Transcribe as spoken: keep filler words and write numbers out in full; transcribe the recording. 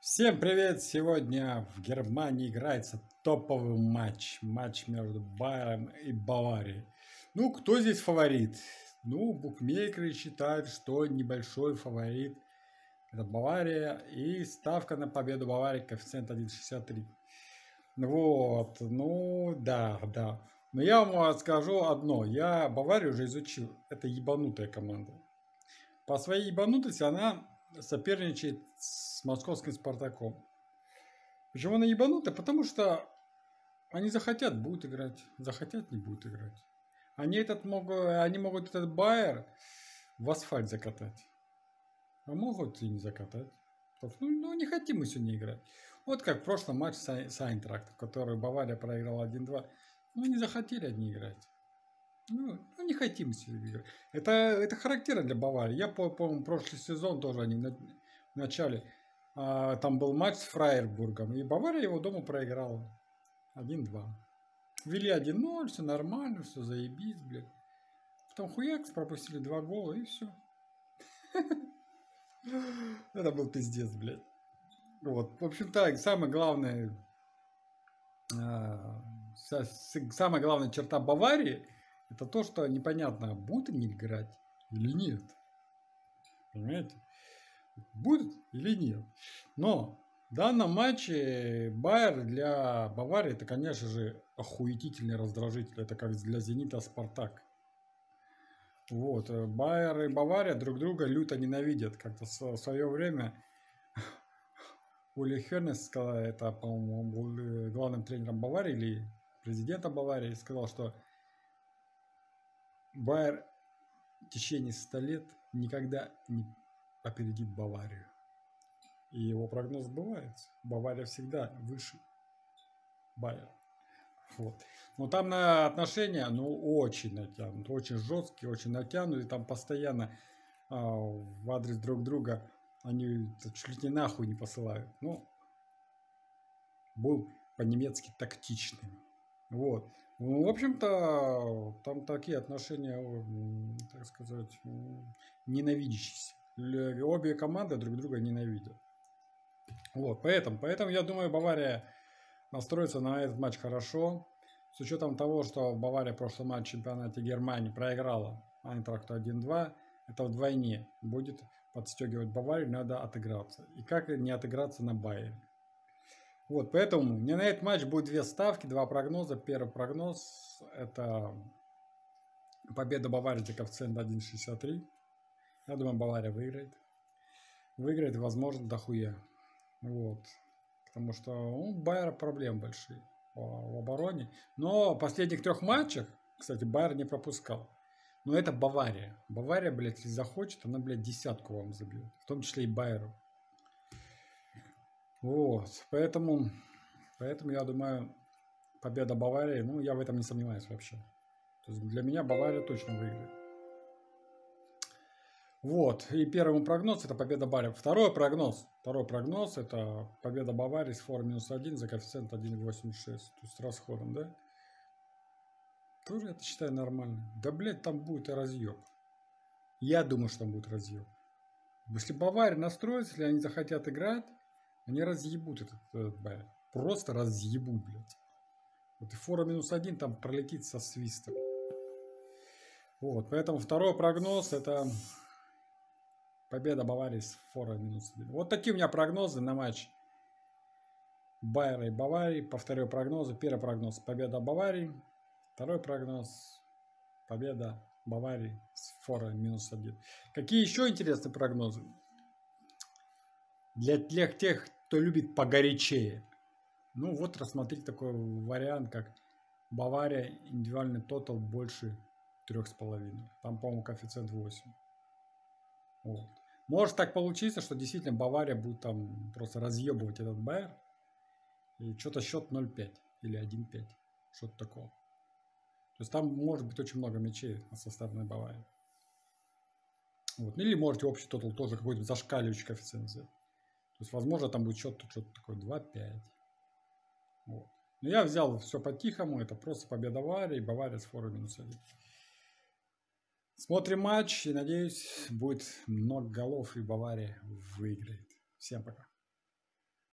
Всем привет! Сегодня в Германии играется топовый матч. Матч между Байером и Баварией. Ну, кто здесь фаворит? Ну, букмекеры считают, что небольшой фаворит это Бавария. И ставка на победу Баварии коэффициент один шестьдесят три. Вот, ну, да, да. Но я вам скажу одно. Я Баварию уже изучил. Это ебанутая команда. По своей ебанутости она соперничает с московским Спартаком. Почему она ебанутая? Потому что они захотят, будут играть. Захотят, не будут играть. Они, этот могут, они могут этот Байер в асфальт закатать. А могут и не закатать. Ну, ну не хотим мы сегодня играть. Вот как в прошлом матче с Айнтрахтом, в который Бавария проиграла один-два. Ну не захотели одни играть. Ну, ну не хотим сегодня играть. Это, это характерно для Баварии. Я помню, прошлый сезон тоже они в начале. А, там был матч с Фрайбургом. И Бавария его дома проиграла. один-два. Вели один-ноль, все нормально, все заебись, блядь. Потом хуякс, пропустили два гола и все. Это был пиздец, блядь. Вот, в общем-то, самое главное, самая главная черта Баварии, это то, что непонятно, будут они играть или нет. Понимаете? Будут или нет. Но в данном матче Байер для Баварии это, конечно же, охуетительный раздражитель. Это как для Зенита Спартак. Вот. Байер и Бавария друг друга люто ненавидят. Как-то в свое время Ули Хернес сказал, это, по-моему, он был главным тренером Баварии или президентом Баварии, сказал, что Байер в течение ста лет никогда не опередит Баварию. И его прогноз сбывается. Бавария всегда выше Байера. Вот. Но там на отношения, ну, очень натянуты, очень жесткие, очень натянуты. Там постоянно а, в адрес друг друга они чуть ли нахуй не посылают. Ну, был по-немецки тактичным. Вот. Ну, в общем-то, там такие отношения, так сказать, ненавидящиеся. Обе команды друг друга ненавидят. Вот, поэтому, поэтому я думаю, Бавария настроится на этот матч хорошо. С учетом того, что Бавария в прошлом матче в чемпионате Германии проиграла Айнтрахту один-два, это вдвойне будет подстегивать Баварию, надо отыграться. И как не отыграться на Байере. Вот, поэтому мне на этот матч будет две ставки, два прогноза. Первый прогноз это победа Баварии за коэффициент один шестьдесят три. Я думаю, Бавария выиграет. Выиграет, возможно, дохуя. Вот. Потому что у Байера проблем большие в обороне. Но в последних трех матчах, кстати, Байер не пропускал. Но это Бавария. Бавария, блядь, если захочет, она, блядь, десятку вам забьет. В том числе и Байеру. Вот. Поэтому, поэтому я думаю, победа Баварии, ну, я в этом не сомневаюсь вообще. То есть для меня Бавария точно выиграет. Вот. И первый прогноз это победа Баварии. Второй прогноз. Второй прогноз это победа Баварии с фор минус один за коэффициент один восемьдесят шесть. То есть с расходом, да? Тоже это считаю нормально. Да, блядь, там будет и разъеб. Я думаю, что там будет разъеб. Если Бавария настроится, если они захотят играть, они разъебут этот, этот Байер. Просто разъебут, блядь. Вот и фора минус один там пролетит со свистом. Вот, поэтому второй прогноз это победа Баварии с фора минус один. Вот такие у меня прогнозы на матч Байера и Баварии. Повторю прогнозы. Первый прогноз победа Баварии. Второй прогноз победа Баварии с фора минус один. Какие еще интересные прогнозы? Для, для тех, кто любит погорячее. Ну вот рассмотрите такой вариант, как Бавария индивидуальный тотал больше трех с половиной. Там, по-моему, коэффициент восемь. Вот. Может так получиться, что действительно Бавария будет там просто разъебывать этот Байер. И что-то счет ноль пять или один пять. Что-то такое. То есть там может быть очень много мячей на составной Баварии. Вот. Или можете общий тотал тоже какой-то зашкаливающий коэффициент взять. То есть, возможно, там будет что-то что такое два пять. Вот. Но я взял все по-тихому. Это просто победа Баварии. Бавария с фора минус один. Смотрим матч. И надеюсь, будет много голов и Бавария выиграет. Всем пока.